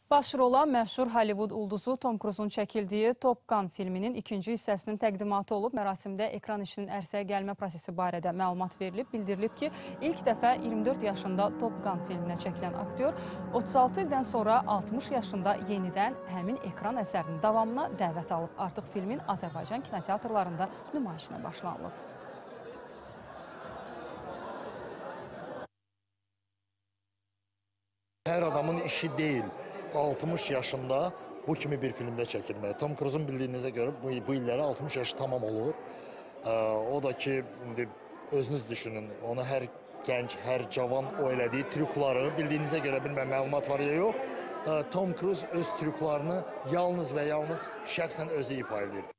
Başrola məşhur Hollywood ulduzu Tom Cruise'un çəkildiyi Top Gun filminin ikinci hissəsinin təqdimatı olub. Mərasimdə ekran işinin ərsəyə gəlmə prosesi barədə məlumat verilib. Bildirilib ki, ilk dəfə 24 yaşında Top Gun filminə çəkilən aktyor 36 ildən sonra 60 yaşında yenidən həmin ekran əsərinin davamına dəvət alıb. Artıq filmin Azərbaycan kinoteatrlarında nümayişinə başlanılıb. Hər adamın işi deyil 60 yaşında bu kimi bir filmdə çəkilmək. Tom Cruise'un bildiyinizə görə bu illəri 60 yaşı tamam olur. O da ki, özünüz düşünün, onu hər gənc, hər cavan o elədiyi trükları bildiyinizə görə bilməm məlumat var ya yox. Tom Cruise öz trüklarını yalnız və yalnız şəxsən özü ifa edir.